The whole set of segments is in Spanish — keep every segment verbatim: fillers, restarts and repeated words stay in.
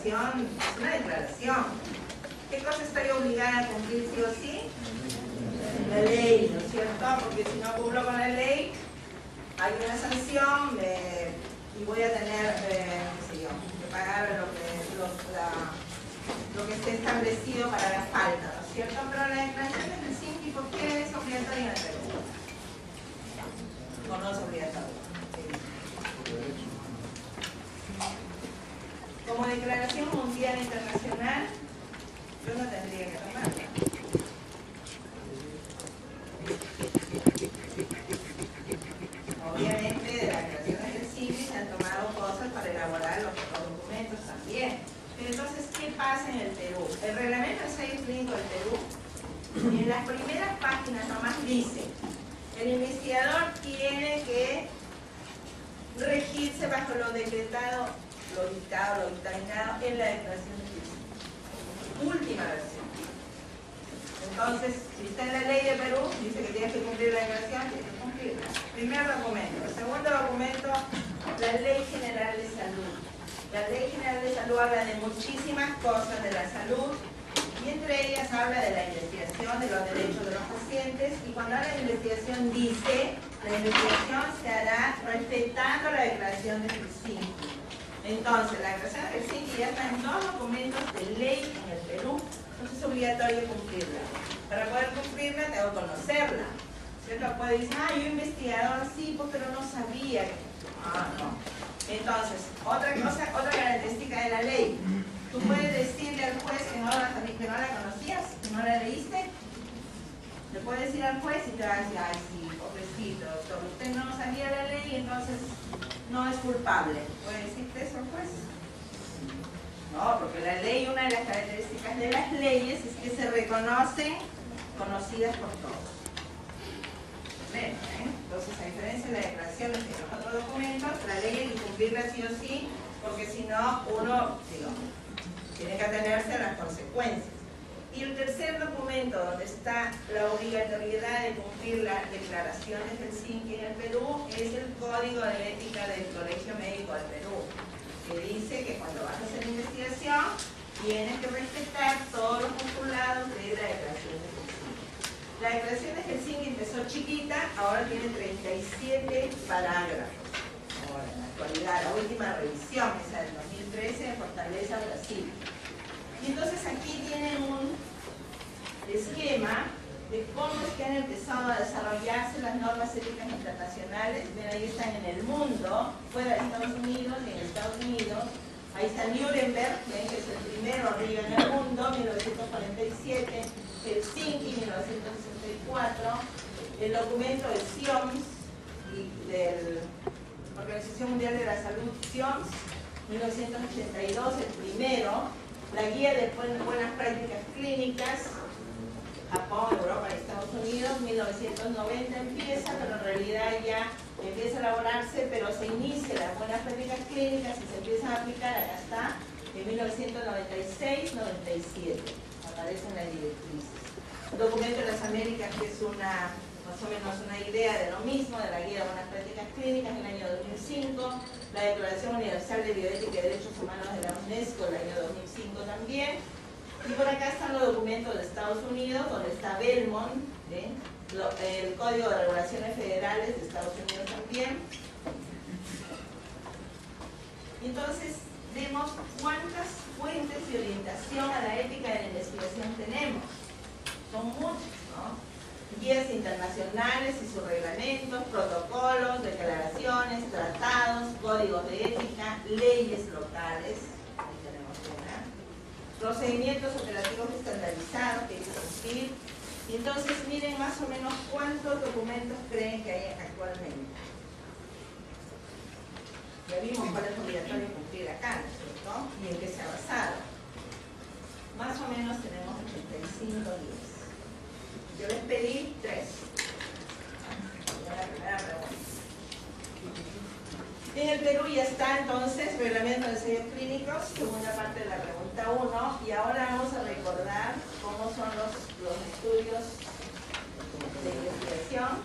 declaración es una declaración. ¿Qué cosa estoy obligada a cumplir sí o sí? La ley, ¿no es cierto? Porque si no cumplo con la ley, hay una sanción eh, y voy a tener, eh, qué sé yo, que pagar lo que, lo, la, lo que esté establecido para la falta, ¿no es cierto? Pero la declaración de Helsinki, ¿por qué es obligatoria en el Perú? ¿O no es obligatoria? Sí. Como declaración mundial internacional, yo no tendría que tomarla. Obviamente de la declaración de Helsinki se han tomado cosas para elaborar los, los documentos también. Pero entonces, ¿qué pasa en el Perú? El reglamento de ensayo clínico del Perú, en las primeras páginas nomás dice: el investigador tiene que regirse bajo lo decretado, lo dictado, lo dictaminado en la declaración de Helsinki. Última versión. Entonces, si está en la ley de Perú, dice que tienes que cumplir la declaración, tienes que cumplirla. Primer documento. El segundo documento, la Ley General de Salud. La Ley General de Salud habla de muchísimas cosas de la salud, y entre ellas habla de la investigación, de los derechos de los pacientes, y cuando habla de investigación dice, la investigación se hará respetando la declaración de Helsinki. Entonces, la declaración de Helsinki ya está en dos documentos de ley en el Perú, entonces es obligatorio cumplirla. Para poder cumplirla tengo que conocerla. ¿Cierto? Puede decir, ah, yo investigador, sí, pues, pero no sabía. Ah, no. Entonces, otra cosa, otra característica de la ley. Tú puedes decirle al juez que no la, que no la conocías, que no la leíste. Le puedes decir al juez y te va a decir, ay, sí, pobrecito, doctor, usted no sabía la ley, entonces no es culpable. ¿Puede decirte eso al juez? No, porque la ley, una de las características de las leyes es que se reconocen conocidas por todos. ¿Ven? ¿Eh? Entonces, a diferencia de la declaración de los otros documentos, la ley hay que cumplirla sí o sí, porque si no, uno, digo, tiene que atenerse a las consecuencias. Y el tercer documento, donde está la obligatoriedad de cumplir la declaración de Helsinki en el Perú, es el Código de Ética del Colegio Médico del Perú, que dice que cuando vas a hacer investigación, tienes que respetar todos los postulados de la declaración de Helsinki. La declaración de Helsinki empezó chiquita, ahora tiene treinta y siete parágrafos. Ahora, en la actualidad, la última revisión, esa del dos mil trece, de Fortaleza, Brasil. Y entonces aquí tienen un esquema de cómo es que han empezado a desarrollarse las normas éticas internacionales. Ven, ahí están en el mundo, fuera de Estados Unidos y en Estados Unidos. Ahí está Nuremberg, ¿ven? Que es el primero arriba en el mundo, mil novecientos cuarenta y siete, Helsinki, mil novecientos sesenta y cuatro, el documento de SIOMS, y de la Organización Mundial de la Salud, SIOMS, mil novecientos ochenta y dos, el primero, la guía de buenas prácticas clínicas, Japón, Europa y Estados Unidos, mil novecientos noventa empieza, pero en realidad ya empieza a elaborarse, pero se inicia las buenas prácticas clínicas y se empiezan a aplicar, acá está, en mil novecientos noventa y seis noventa y siete, aparecen las directrices. El documento de las Américas, que es una, más o menos una idea de lo mismo, de la guía de buenas prácticas clínicas, en el año dos mil cinco, la Declaración Universal de Bioética y Derechos Humanos de la UNESCO, el año dos mil cinco también. Y por acá están los documentos de Estados Unidos, donde está Belmont, ¿eh? Lo, el Código de Regulaciones Federales de Estados Unidos también. Y entonces vemos cuántas fuentes de orientación a la ética de la investigación tenemos. Son muchas, ¿no? Guías internacionales y sus reglamentos, protocolos, declaraciones, tratados, códigos de ética, leyes locales. Ahí tenemos una. Procedimientos operativos estandarizados que hay que cumplir. Y entonces miren más o menos cuántos documentos creen que hay actualmente. Ya vimos cuál es obligatorio cumplir acá, ¿no es cierto? Y en qué se ha basado. Más o menos tenemos ochenta y cinco guías. Yo les pedí tres. La primera pregunta. En el Perú ya está entonces reglamento de ensayos clínicos, segunda parte de la pregunta uno, y ahora vamos a recordar cómo son los, los estudios de investigación.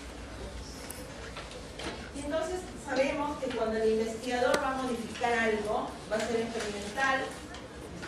Y entonces sabemos que cuando el investigador va a modificar algo, va a ser experimental,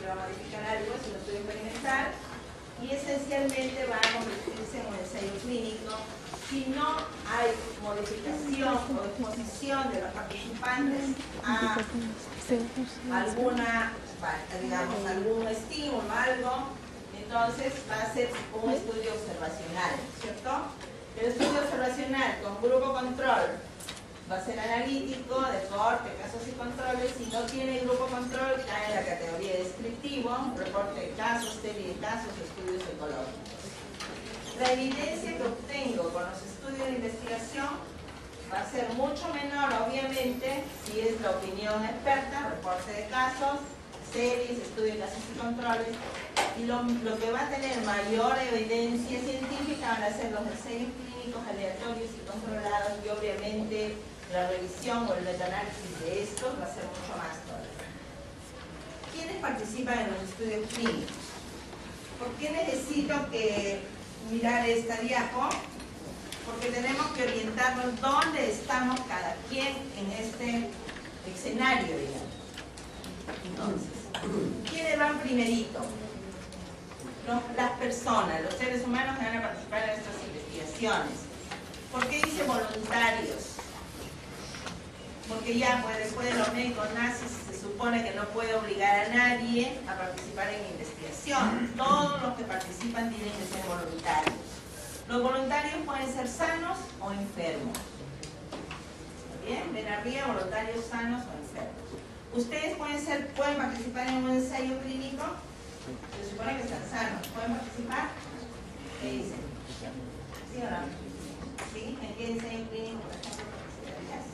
se va a modificar algo, es un estudio experimental y esencialmente va a convertirse en un ensayo clínico si no hay modificación o exposición de los participantes a alguna, digamos, algún estímulo, algo, entonces va a ser un estudio observacional, ¿cierto? El estudio observacional con grupo control va a ser analítico, de corte, casos y controles. Si no tiene grupo control, cae en la categoría descriptivo, reporte de casos, serie de casos, estudios ecológicos. La evidencia que obtengo con los estudios de investigación va a ser mucho menor, obviamente, si es la opinión experta, reporte de casos, series, estudios de casos y controles. Y lo, lo que va a tener mayor evidencia científica van a ser los ensayos clínicos aleatorios y controlados, y obviamente la revisión o el metaanálisis de estos va a ser mucho más todavía. ¿Quiénes participan en los estudios clínicos? ¿Por qué necesito que mirar esta diapo? Porque tenemos que orientarnos dónde estamos cada quien en este escenario, digamos. Entonces, ¿quiénes van primerito? Los, las personas, los seres humanos que van a participar en estas investigaciones. ¿Por qué dice voluntarios? Porque ya pues, después de los médicos nazis se supone que no puede obligar a nadie a participar en investigación. Todos los que participan tienen que ser voluntarios. Los voluntarios pueden ser sanos o enfermos. ¿Está bien? Ven arriba, voluntarios sanos o enfermos. Ustedes pueden, ser, pueden participar en un ensayo clínico. Se supone que están sanos. ¿Pueden participar? ¿Qué dicen? ¿Sí o no? ¿Sí? ¿En qué ensayo clínico, por ejemplo, participarías?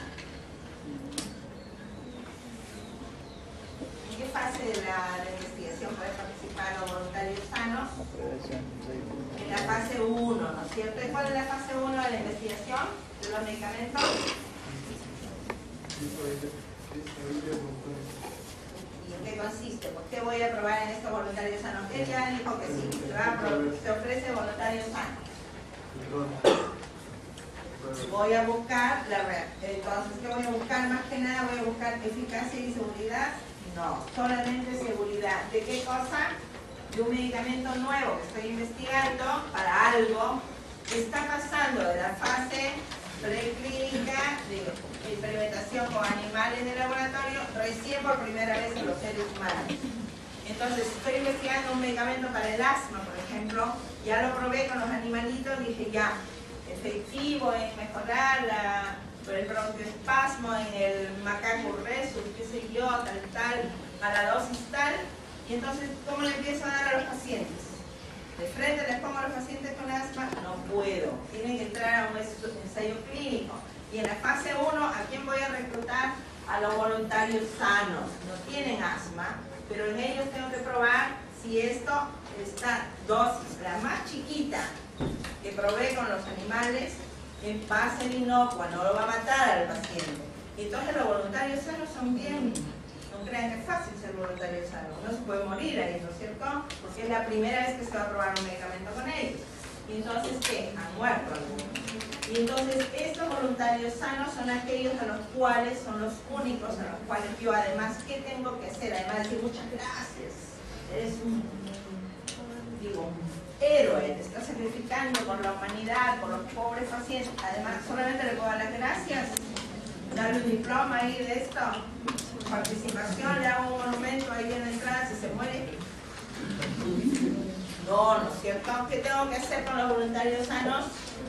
¿En qué fase de la, la investigación pueden participar los voluntarios sanos? En la fase uno, ¿no es cierto? ¿Y cuál es la fase uno de la investigación de los medicamentos? ¿Y en qué consiste? ¿Por qué voy a probar en estos voluntarios sanos? Él ya dijo que sí, se, va a pro, se ofrece voluntarios sanos. Voy a buscar la red. Entonces, ¿qué voy a buscar? Más que nada voy a buscar eficacia y seguridad. No, solamente seguridad. ¿De qué cosa? De un medicamento nuevo que estoy investigando para algo que está pasando de la fase preclínica de experimentación con animales de laboratorio recién por primera vez en los seres humanos. Entonces, estoy investigando un medicamento para el asma, por ejemplo, ya lo probé con los animalitos y dije ya, efectivo en mejorar la, el broncoespasmo en el macaco rhesus, qué sé yo, tal, tal, a la dosis tal. Y entonces, ¿cómo le empiezo a dar a los pacientes? ¿De frente les pongo a los pacientes con asma? No puedo. Tienen que entrar a un ensayo clínico. Y en la fase uno, ¿a quién voy a reclutar? A los voluntarios sanos. No tienen asma, pero en ellos tengo que probar si esto, esta dosis, la más chiquita que probé con los animales, va a ser inocua, no lo va a matar al paciente. Y entonces los voluntarios sanos son bien... No crean que es fácil ser voluntario sano, no se puede morir ahí, ¿no es cierto? Porque es la primera vez que se va a probar un medicamento con ellos. Y entonces, ¿qué? Han muerto algunos. Y entonces, estos voluntarios sanos son aquellos a los cuales son los únicos, a los cuales yo además, ¿qué tengo que hacer? Además de decir muchas gracias, eres un, digo, un héroe, te estás sacrificando por la humanidad, por los pobres pacientes. Además, solamente le puedo dar las gracias, darle un diploma ahí de esto. Participación, le hago un monumento ahí en la entrada si se muere. No, ¿no es cierto? ¿Qué tengo que hacer con los voluntarios sanos?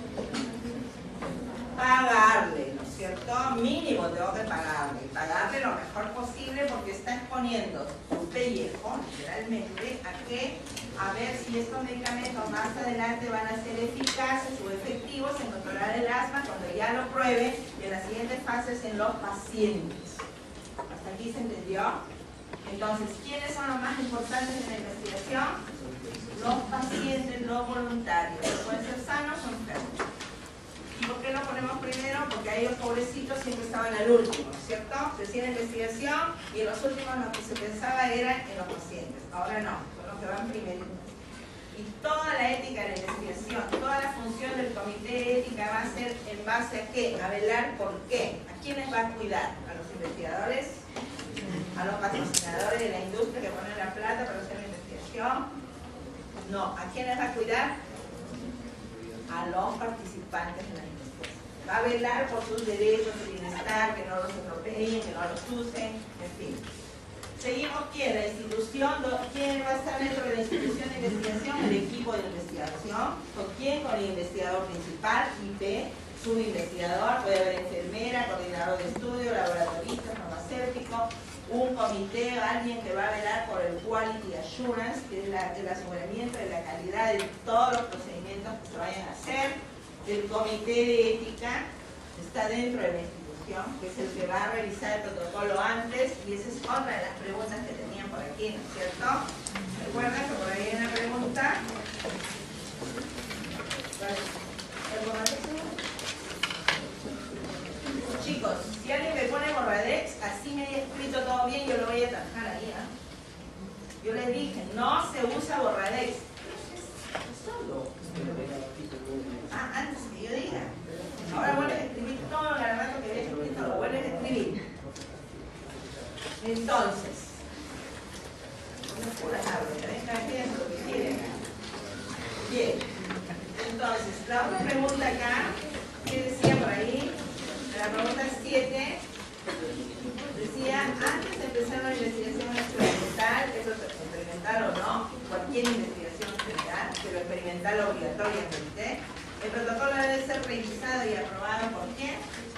Pagarle, ¿no es cierto? Mínimo tengo que pagarle. Pagarle lo mejor posible porque está exponiendo su pellejo, literalmente, a que a ver si estos medicamentos más adelante van a ser eficaces o efectivos en controlar el asma cuando ya lo pruebe y en las siguientes fases en los pacientes. ¿Hasta aquí se entendió? Entonces, ¿quiénes son los más importantes en la investigación? Los pacientes, los voluntarios. Pueden ser sanos o enfermos. ¿Y por qué lo ponemos primero? Porque a ellos, pobrecitos, siempre estaban al último, ¿cierto? Se hacía la investigación y en los últimos lo que se pensaba era en los pacientes. Ahora no, son los que van primero. Y toda la ética de la investigación, toda la función del comité de ética va a ser en base a qué? A velar por qué. ¿A quiénes va a cuidar? ¿A los investigadores? ¿A los patrocinadores de la industria que ponen la plata para hacer la investigación? No. ¿A quién les va a cuidar? A los participantes de la investigación. Va a velar por sus derechos de bienestar, que no los estropeen, que no los usen, en fin. Seguimos, ¿quién? La institución, ¿quién va a estar dentro de la institución de investigación? El equipo de investigación. ¿Con quién? Con el investigador principal, I P, subinvestigador, puede haber enfermera, coordinador de estudio, laboratorista, farmacéutico, un comité, alguien que va a velar por el Quality Assurance, que es la, el aseguramiento de la calidad de todos los procedimientos que se vayan a hacer. El comité de ética está dentro de la institución, que es el que va a revisar el protocolo antes, y esa es otra de las preguntas que tenían por aquí, ¿no es cierto? Recuerden que por ahí hay una pregunta. Chicos, si alguien me pone Borradex, así me haya escrito todo bien, yo lo voy a atajar ahí, ¿eh? Yo les dije, no se usa Borradex. Solo. Ah, antes que yo diga. Ahora vuelves a escribir todo el rato que habías escrito, lo vuelves a escribir. Entonces, fíjense lo que quieren. Bien. Entonces, la otra pregunta acá, ¿qué decía por ahí? La pregunta siete decía, antes de empezar la investigación experimental, eso es experimental o no, cualquier investigación general, pero experimental obligatoriamente, el protocolo debe ser revisado y aprobado por quién.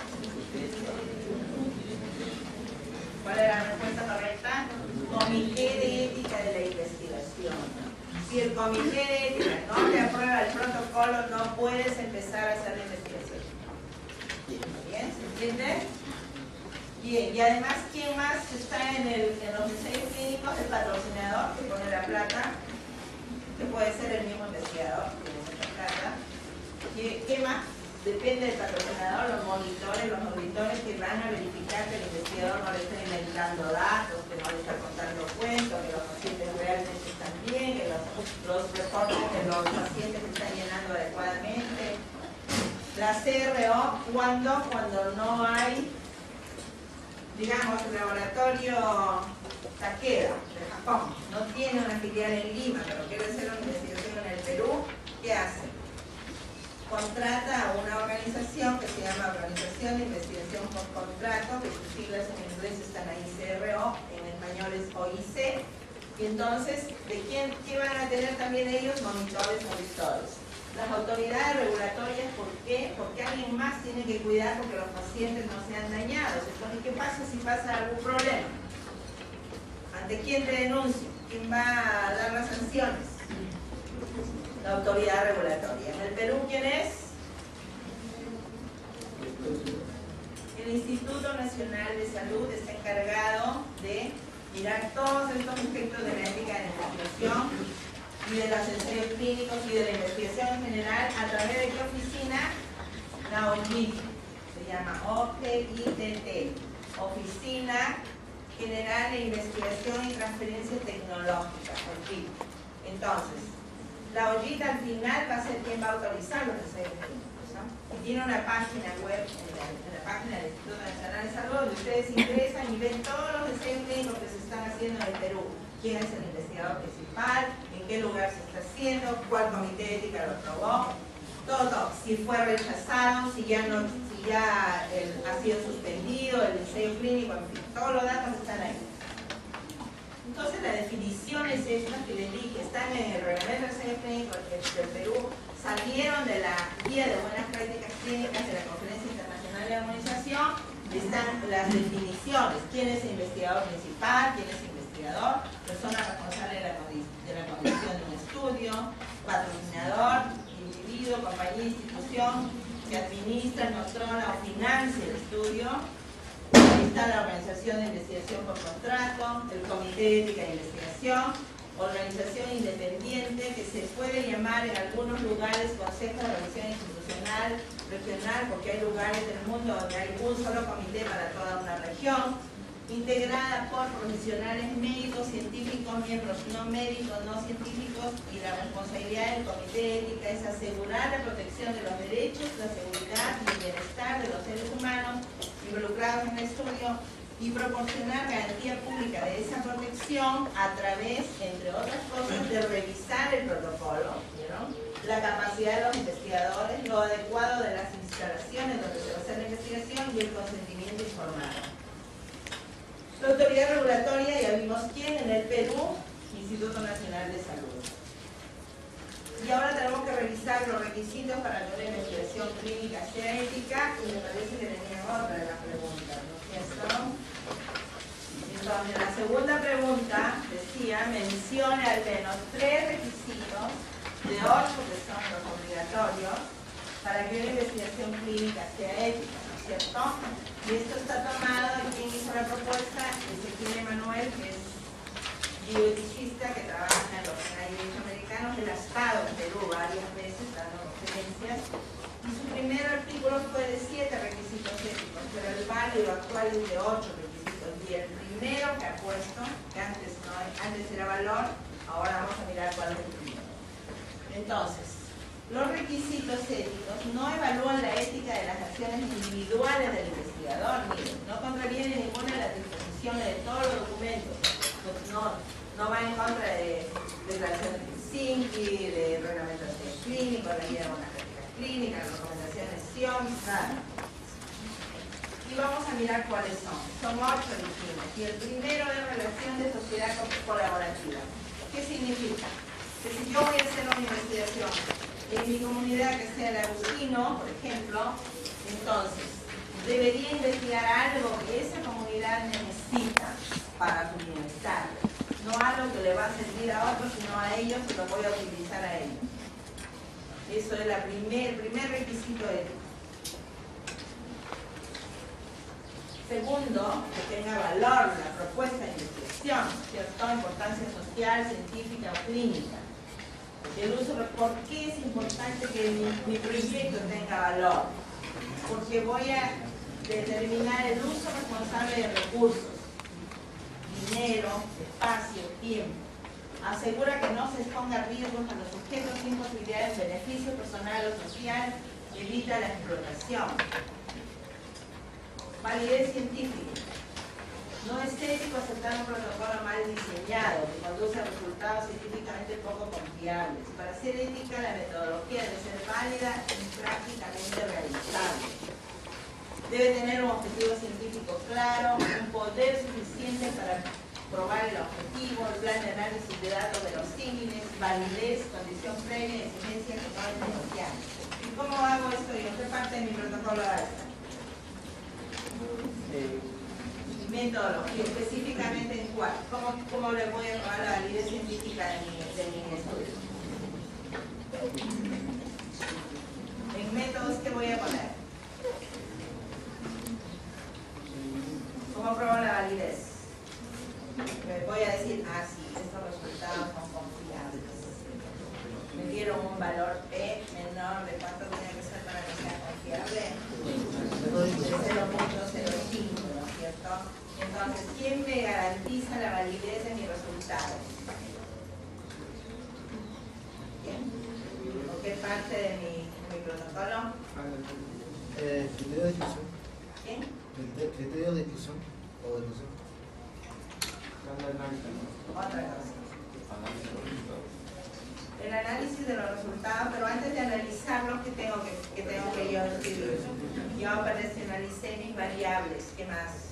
¿Cuál era la respuesta correcta? Comité de ética de la investigación. Si el comité de ética no te aprueba el protocolo, no puedes empezar a hacer la investigación. ¿Bien? ¿Se entiende? Bien, y además, ¿quién más está en, el, en los ensayos clínicos? El patrocinador que pone la plata, que puede ser el mismo investigador que pone la plata. ¿Qué, ¿Qué más? Depende del patrocinador, los monitores, los auditores que van a verificar que el investigador no le está inventando datos, que no le está contando cuentos, que los pacientes realmente están bien, que los, los reportes de los pacientes se están llenando adecuadamente. La C R O, ¿cuándo? Cuando no hay, digamos, el laboratorio Takeda de Japón, no tiene una filial en Lima, pero quiere hacer una investigación en el Perú, ¿qué hace? Contrata a una organización que se llama Organización de Investigación por Contrato, que sus siglas en inglés están ahí, C R O, en español es O I C, y entonces, ¿de quién, qué van a tener también ellos? Monitores, auditores. Las autoridades regulatorias, ¿por qué? Porque alguien más tiene que cuidar porque los pacientes no sean dañados. Entonces, ¿qué pasa si pasa algún problema? ¿Ante quién te denuncia? ¿Quién va a dar las sanciones? La autoridad regulatoria. ¿En el Perú quién es? El Instituto Nacional de Salud está encargado de mirar todos estos aspectos de la ética de la investigación y de los ensayos clínicos y de la investigación en general. ¿A través de qué oficina? La O G I T, se llama O G I T T, Oficina General de Investigación y Transferencia Tecnológica, O G I T. Entonces, la O G I T al final va a ser quien va a autorizar los ensayos clínicos, ¿no? Y tiene una página web en la, en la página del Instituto Nacional de Salud donde ustedes ingresan y ven todos los ensayos clínicos que se están haciendo en el Perú. ¿Quién es el investigador principal? ¿En qué lugar se está haciendo? ¿Cuál comité de ética lo aprobó? Todo, todo. Si fue rechazado, si ya, no, si ya el, ha sido suspendido el ensayo clínico, en fin, todos los datos están ahí. Entonces la definición es esta que les dije, están en el reglamento de ensayo clínico del Perú, salieron de la guía de buenas prácticas clínicas de la Conferencia Internacional de Armonización, están las definiciones, quién es el investigador principal, quién es el investigador, persona responsable de la, de la conducción de un estudio, patrocinador, individuo, compañía, institución que administra, controla o financia el estudio. Ahí está la Organización de Investigación por Contrato, el Comité de Ética de Investigación, organización independiente que se puede llamar en algunos lugares Consejo de Revisión Institucional Regional, porque hay lugares del mundo donde hay un solo comité para toda una región, integrada por profesionales médicos, científicos, miembros no médicos, no científicos, y la responsabilidad del Comité de Ética es asegurar la protección de los derechos, la seguridad y el bienestar de los seres humanos involucrados en el estudio, y proporcionar garantía pública de esa protección a través, entre otras cosas, de revisar el protocolo, ¿vieron? La capacidad de los investigadores, lo adecuado de las instalaciones donde se va a hacer la investigación y el consentimiento informado. La autoridad regulatoria, ya vimos quién, en el Perú, Instituto Nacional de Salud. Y ahora tenemos que revisar los requisitos para que una investigación clínica sea ética, y me parece que tenían otra de las preguntas, ¿no es cierto? Entonces, la segunda pregunta decía, mencione al menos tres requisitos de ocho que son los obligatorios para que una investigación clínica sea ética, ¿no es cierto? Y esto está tomado, ¿quién hizo la propuesta? Ezequiel Emanuel, que es bioeticista que trabaja en los derechos americanos, él ha estado en Perú varias veces dando conferencias, y su primer artículo fue de siete requisitos éticos, pero el válido actual es de ocho requisitos, y el primero que ha puesto, que antes, no, antes era valor, ahora vamos a mirar cuál es el primero. Entonces, los requisitos éticos no evalúan la ética de las acciones individuales del investigador, miren, no contraviene ninguna de las disposiciones de todos los documentos, no, no va en contra de declaraciones de Helsinki, de reglamentación clínica, la guía de buenas prácticas clínicas, recomendaciones S I O M, nada. Y vamos a mirar cuáles son. Son ocho dijimos. Y el primero es relación de sociedad colaborativa. ¿Qué significa? Que si yo voy a hacer una investigación en mi comunidad que sea el Agustino, por ejemplo, entonces debería investigar algo que esa comunidad necesita para su bienestar, no algo que le va a servir a otros, sino a ellos y lo voy a utilizar a ellos. Eso es la primer, el primer requisito ético. Segundo, que tenga valor la propuesta de investigación, ¿cierto? Importancia social, científica o clínica. El uso, ¿por qué es importante que mi, mi proyecto tenga valor? Porque voy a determinar el uso responsable de recursos, dinero, espacio, tiempo. Asegura que no se exponga riesgos a los sujetos sin posibilidades de beneficio personal o social, evita la explotación. Validez científica. No es ético aceptar un protocolo mal diseñado que conduce a resultados científicamente poco confiables. Para ser ética, la metodología debe ser válida y prácticamente realizable. Debe tener un objetivo científico claro, un poder suficiente para probar el objetivo, el plan de análisis de datos verosímiles, validez, condición previa y exigencia que no es negociable. ¿Y cómo hago esto yo? ¿Qué parte de mi protocolo va a estar? Eh. Metodología, específicamente en cuál. ¿Cómo, cómo le voy a probar la validez científica de mi, de mi estudio? En métodos, ¿qué voy a poner? ¿Cómo pruebo la validez? Me voy a decir, ah, sí, estos resultados son confiables. Me dieron un valor P menor de cuánto tiene que ser para que sea confiable. cero punto cero cinco, ¿no es cierto? Entonces, ¿quién me garantiza la validez de mis resultados? ¿Quién? ¿O qué parte de mi, de mi protocolo? Eh, criterio de exclusión. ¿Quién? Criterio de exclusión o de exclusión. Otra cosa. El análisis de los resultados, pero antes de analizarlos, ¿qué tengo que, qué tengo que yo escribir? Yo operacionalicé mis variables. ¿Qué más?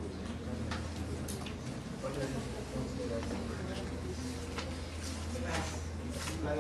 ¿Qué más?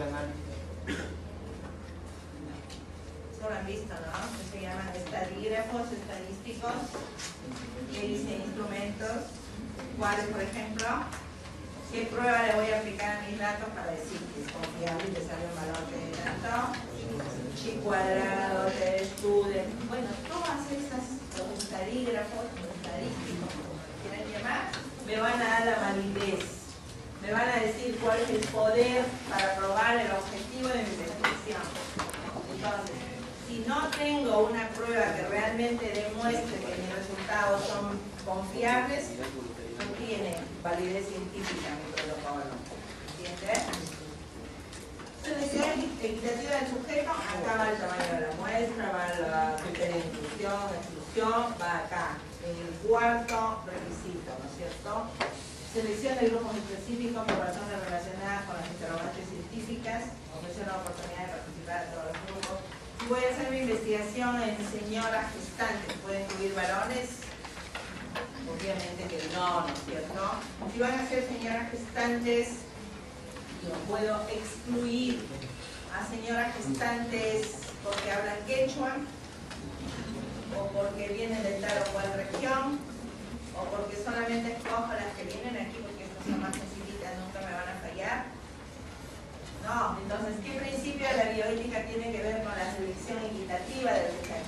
Eso lo han visto, ¿no? Se llaman estadígrafos estadísticos. ¿Qué dice instrumentos? ¿Cuáles, por ejemplo? ¿Qué prueba le voy a aplicar a mis datos para decir que es confiable y que sale un valor de tanto? Chi cuadrado, T student. Bueno, todas estas, los estadígrafos, los estadísticos, como quieran llamar, me van a dar la validez. Me van a decir cuál es el poder para probar el objetivo de mi investigación. Entonces, si no tengo una prueba que realmente demuestre que mis resultados son confiables, no tiene validez científica mi protocolo. ¿Entiendes? Selección equitativa del sujeto, acá va el tamaño de la muestra, va la criterio de inclusión, exclusión, va acá. El cuarto requisito, ¿no es cierto? Selección de grupos específicos por razones relacionadas con las interrogantes científicas, ofrecer la oportunidad de participar en todos los grupos. Si voy a hacer mi investigación en señoras gestantes, ¿puede incluir varones? Obviamente que no, ¿no es cierto? Si van a ser señoras gestantes, yo puedo excluir a señoras gestantes porque hablan quechua, o porque vienen de tal o cual región, o porque solamente escojo las que vienen aquí porque estas son más sencillitas, nunca me van a fallar. No, entonces, ¿qué principio de la bioética tiene que ver con la selección equitativa del sujeto?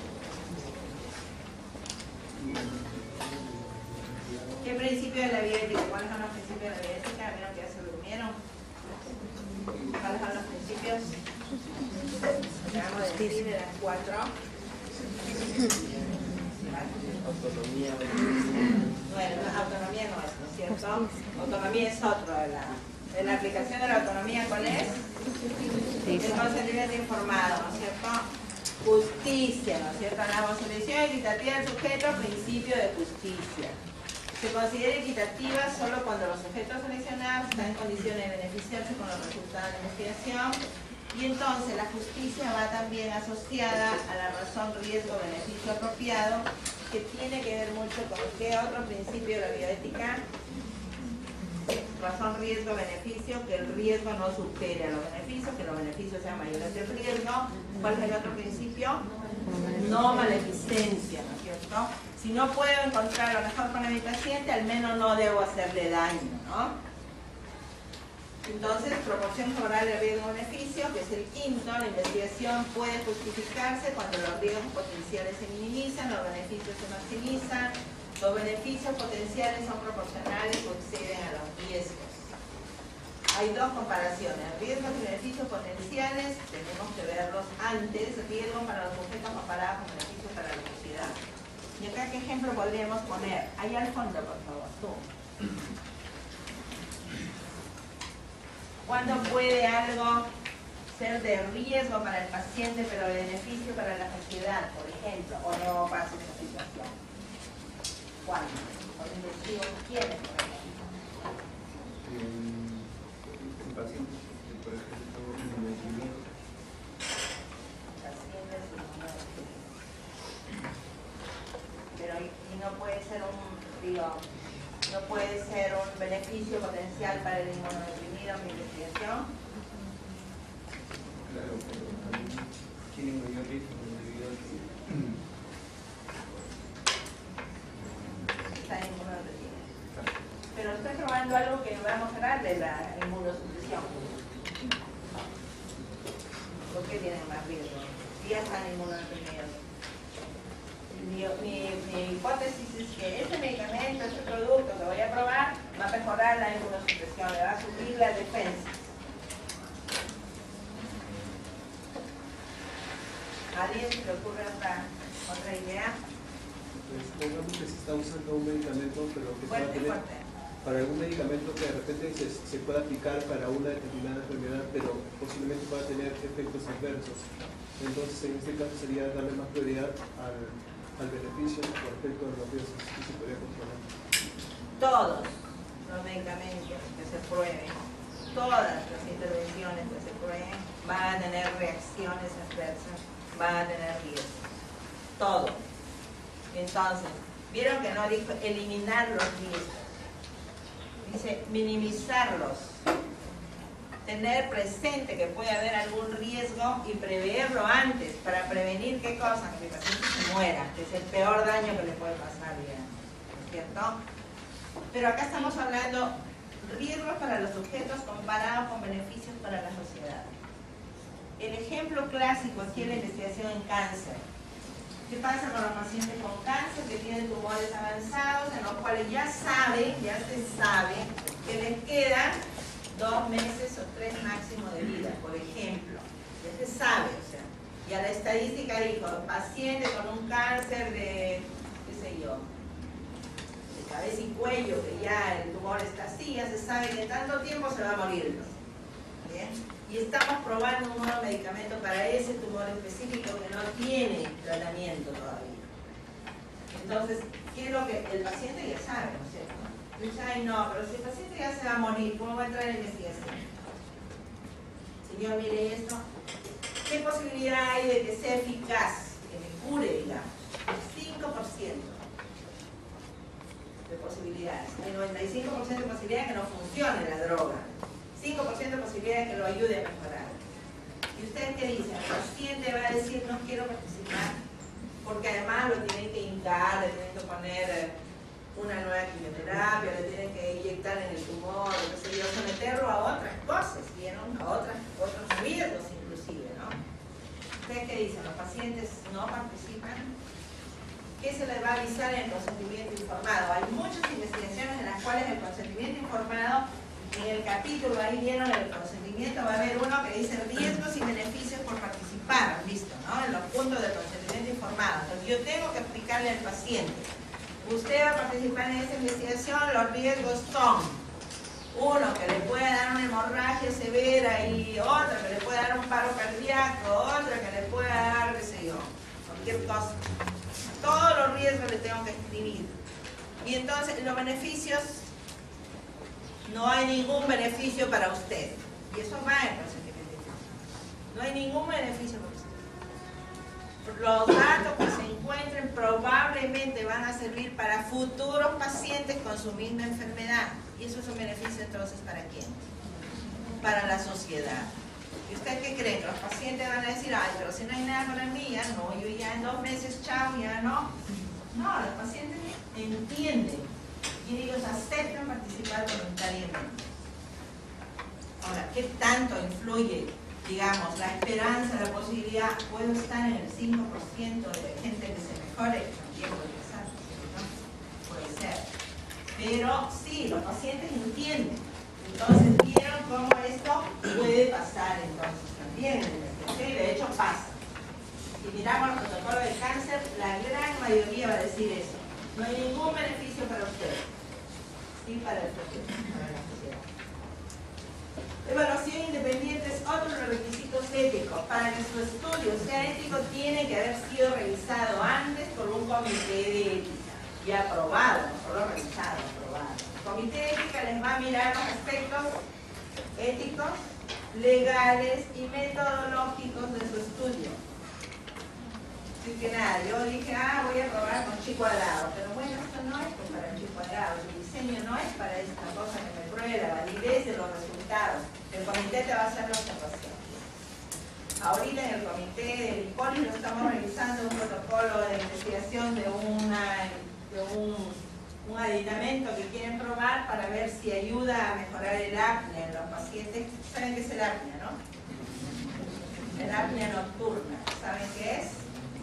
¿Qué principio de la bioética? ¿Cuáles son los principios de la bioética? ¿Vieron que ya se durmieron? ¿Cuáles son los principios? Acabamos de decir de las cuatro. Autonomía. Bueno, autonomía no es, ¿no es cierto? Autonomía es otro de la... ¿De la aplicación de la autonomía cuál es? El consentimiento informado, ¿no es cierto? Justicia, ¿no es cierto? La selección equitativa del sujeto, principio de justicia. Se considera equitativa solo cuando los sujetos seleccionados están en condiciones de beneficiarse con los resultados de la investigación, y entonces la justicia va también asociada a la razón riesgo-beneficio apropiado, que tiene que ver mucho con qué otro principio de la bioética. Razón riesgo-beneficio, que el riesgo no supere a los beneficios, que los beneficios sean mayores que el riesgo. ¿Cuál es el otro principio? No maleficencia, ¿no es cierto? Si no puedo encontrar lo mejor para mi paciente, al menos no debo hacerle daño, ¿no? Entonces, proporción favorable de riesgo-beneficio, que es el quinto, la investigación puede justificarse cuando los riesgos potenciales se minimizan, los beneficios se maximizan, los beneficios potenciales son proporcionales o exceden a los riesgos. Hay dos comparaciones, riesgos y beneficios potenciales, tenemos que verlos antes, riesgos para los sujetos comparados con beneficios para la sociedad. Y acá, ¿qué ejemplo podríamos poner? Ahí al fondo, por favor, tú. ¿Cuándo puede algo ser de riesgo para el paciente, pero de beneficio para la sociedad, por ejemplo? ¿O no pasa esa situación? ¿Cuándo? ¿Cuándo investigo quiénes, por ejemplo? Un paciente, por ejemplo, inmunológico. Pacientes inmunológicos. Pero y no puede ser un, digo, no puede ser un beneficio potencial para el inmunodeprimido en mi investigación. Claro, pero también tienen mayor riesgo debido a que está inmunodeprimido. Pero estoy probando algo que va a mostrar de la inmunosupresión. ¿Por qué tienen más riesgo? Si ya están inmunodeprimidos. Mi, mi, mi hipótesis es que este medicamento, este producto que voy a probar, va a mejorar la inmunosupresión, le va a subir las defensas. ¿A alguien se le ocurre otra, otra idea? Pues pongamos que se está usando un medicamento, pero que se va a Fuerte, tener fuerte. para algún medicamento que de repente se, se pueda aplicar para una determinada enfermedad, pero posiblemente pueda tener efectos adversos. Entonces, en este caso sería darle más prioridad al, al beneficio con respecto a los riesgos que se podría controlar. Todos los medicamentos que se prueben, todas las intervenciones que se prueben, van a tener reacciones adversas, van a tener riesgos. Todo. Entonces, vieron que no dijo eliminar los riesgos, dice minimizarlos, tener presente que puede haber algún riesgo y preverlo antes para prevenir qué cosa, que el paciente se muera, que es el peor daño que le puede pasar, ¿no es cierto? Pero acá estamos hablando riesgos para los sujetos comparados con beneficios para la sociedad. El ejemplo clásico aquí en la investigación en cáncer. ¿Qué pasa con los pacientes con cáncer que tienen tumores avanzados, en los cuales ya saben, ya se sabe, que les quedan dos meses o tres máximo de vida, por ejemplo? Ya se sabe, o sea, ya la estadística dijo, paciente con un cáncer de, qué sé yo, de cabeza y cuello, que ya el tumor está así, ya se sabe que en tanto tiempo se va a morir. ¿Bien? y estamos probando un nuevo medicamento para ese tumor específico que no tiene tratamiento todavía. Entonces, ¿qué es lo que el paciente ya sabe, ¿no es cierto? Dice, ay no, pero si el paciente ya se va a morir, ¿cómo va a entrar en investigación? Señor, mire esto, ¿qué posibilidad hay de que sea eficaz, que me cure, digamos? cinco por ciento de posibilidades. Hay noventa y cinco por ciento de posibilidades de que no funcione la droga. cinco por ciento de posibilidades de que lo ayude a mejorar. ¿Y usted qué dice? El paciente va a decir, no quiero participar, porque además lo tienen que hincar, le tienen que poner una nueva quimioterapia, le tienen que inyectar en el tumor, qué sé yo, someterlo a otras cosas, ¿vieron? A otras, otros riesgos inclusive, ¿no? ¿Usted qué dice? ¿Los pacientes no participan? ¿Qué se les va a avisar en el consentimiento informado? Hay muchas investigaciones en las cuales el consentimiento informado, en el capítulo, ahí vieron el consentimiento, va a haber uno que dice riesgos y beneficios por participar, ¿han visto? ¿No? En los puntos del consentimiento informado. Entonces yo tengo que explicarle al paciente, usted va a participar en esa investigación, los riesgos son, uno, que le puede dar una hemorragia severa, y otra, que le puede dar un paro cardíaco, otra, que le puede dar, qué sé yo, cualquier cosa. Todos los riesgos le tengo que escribir. Y entonces, los beneficios, no hay ningún beneficio para usted. Y eso va en el consentimiento. No hay ningún beneficio para usted. Los datos que se encuentren probablemente van a servir para futuros pacientes con su misma enfermedad. Y eso es un beneficio entonces ¿para quién? Para la sociedad. ¿Y usted qué cree? Que los pacientes van a decir, ay, pero si no hay nada para mí, ya no, yo ya en dos meses, chao, ya no. No, los pacientes entienden y ellos aceptan participar voluntariamente. Ahora, ¿qué tanto influye, digamos, la esperanza, la posibilidad? Puedo estar en el cinco por ciento de gente que se mejore, también puede pasar, ¿no? Puede ser. Pero sí, los pacientes entienden. Entonces vieron cómo esto puede pasar entonces también en la investigación, y de hecho pasa. Si miramos los protocolos de cáncer, la gran mayoría va a decir eso. No hay ningún beneficio para ustedes, sí para el proceso, para la sociedad. Evaluación independiente es otro de los requisitos éticos. Para que su estudio sea ético, tiene que haber sido revisado antes por un comité de ética y aprobado, no solo revisado, aprobado. El comité de ética les va a mirar los aspectos éticos, legales y metodológicos de su estudio. Así que nada, yo dije, ah, voy a probar con chi cuadrado, pero bueno, esto no es pues para chi cuadrado, el diseño no es para esta cosa que me pruebe la validez de los resultados. El comité te va a hacer la observación. Ahorita en el comité del Hipólito estamos revisando un protocolo de investigación de, una, de un, un aditamento que quieren probar para ver si ayuda a mejorar el apnea en los pacientes. ¿Saben qué es el apnea, no? El apnea nocturna. ¿Saben qué es?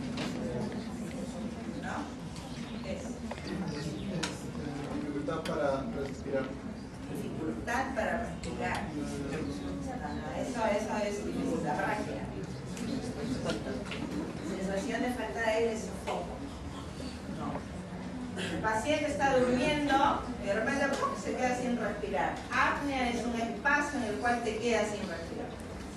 ¿No? ¿Qué es? Dificultad para respirar. Dificultad para respirar. Eso, eso es disarragia. Sensación de falta de aire, sofoco. No. El paciente está durmiendo y de repente ¡pum!, se queda sin respirar. Apnea es un espacio en el cual te quedas sin respirar.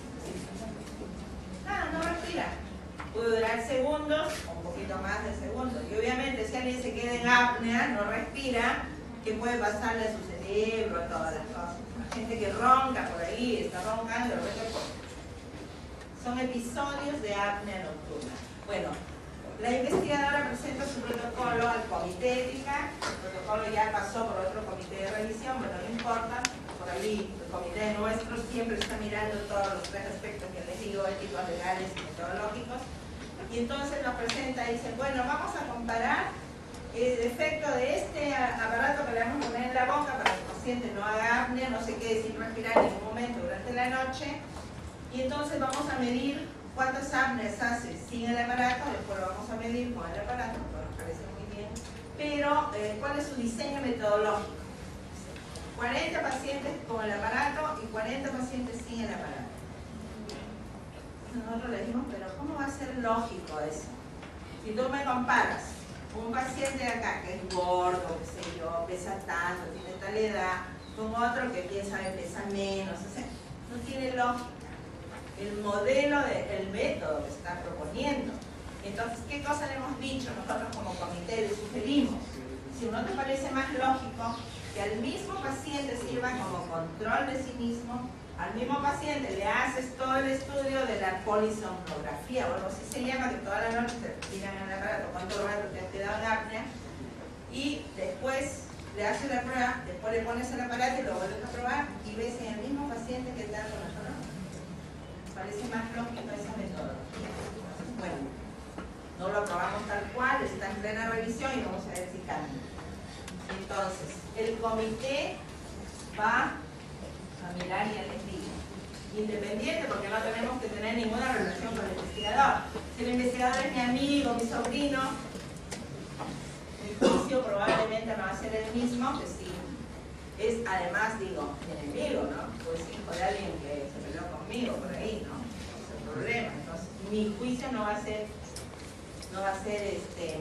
Ah, no respira. Puede durar segundos o un poquito más de segundos. Y obviamente si alguien se queda en apnea, no respira, ¿qué puede pasarle a su cerebro, a todas las cosas? La gente que ronca por ahí, está roncando, de repente, son episodios de apnea nocturna. Bueno, la investigadora presenta su protocolo al comité ética. El protocolo ya pasó por otro comité de revisión, pero no importa. Por ahí el comité nuestro siempre está mirando todos los tres aspectos que les digo, éticos, legales y metodológicos. Y entonces nos presenta y dice, bueno, vamos a comparar el efecto de este aparato que le vamos a poner en la boca para que el paciente no haga apnea, no se quede sin respirar en ningún momento durante la noche. Y entonces vamos a medir cuántas apneas hace sin el aparato, después lo vamos a medir con el aparato, porque nos parece muy bien. Pero, eh, ¿cuál es su diseño metodológico? cuarenta pacientes con el aparato y cuarenta pacientes sin el aparato. Nosotros le dijimos, pero ¿cómo va a ser lógico eso? Si tú me comparas un paciente de acá que es gordo, qué sé yo, pesa tanto, tiene tal edad, con otro que piensa que pesa menos, o sea, no tiene lógica. el modelo, de, el método que está proponiendo. Entonces, ¿qué cosa le hemos dicho nosotros como comité? Le sugerimos, si no te parece más lógico que al mismo paciente sirva como control de sí mismo, al mismo paciente le haces todo el estudio de la polisomnografía, o algo así se llama, que toda la noche te tiran en el aparato, cuánto rato te has quedado en apnea, y después le haces la prueba, después le pones el aparato y lo vuelves a probar y ves en el mismo paciente que está con la zona. Parece más lógico ese método. Bueno, no lo aprobamos tal cual, está en plena revisión y vamos a ver si cambia. Entonces, el comité va a mirar, ya les digo, independiente, porque no tenemos que tener ninguna relación con el investigador. Si el investigador es mi amigo, mi sobrino, mi juicio probablemente no va a ser el mismo que si es, además, digo, mi enemigo, ¿no? Pues hijo de alguien que se peleó conmigo por ahí, ¿no? Ese es el problema. Entonces, mi juicio no va a ser, no va a ser este.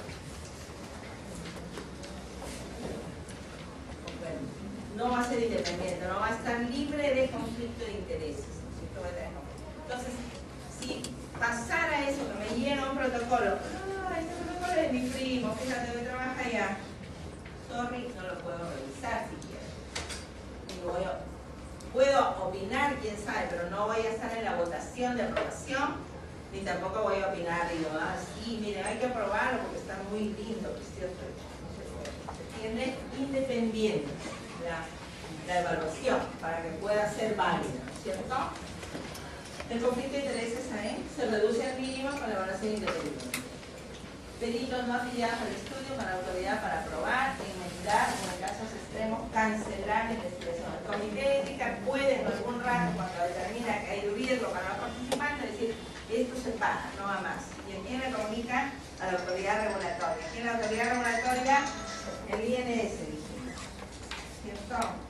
No va a ser independiente, no va a estar libre de conflicto de intereses. Entonces, si pasara eso, que me llega un protocolo, ah, este protocolo es mi primo, fíjate que trabaja allá, sorry, no lo puedo revisar si quiero. Digo, voy a, puedo opinar, quién sabe, pero no voy a estar en la votación de aprobación, ni tampoco voy a opinar, digo, ah, sí, miren, hay que aprobarlo porque está muy lindo, es cierto, no se puede. Se tiene independiente La, la evaluación para que pueda ser válida, ¿cierto? El conflicto de intereses ahí se reduce al mínimo con la evaluación independiente. Peritos no afiliados al estudio con la autoridad para aprobar, inmunidad, en casos extremos, cancelar la investigación. El comité de ética puede en algún rato, cuando determina que hay riesgo para los participantes, decir, esto se paga, no va más. ¿Y a quién le comunica? A la autoridad regulatoria. Aquí en la autoridad regulatoria, el I N S, dijimos. ¿Cierto?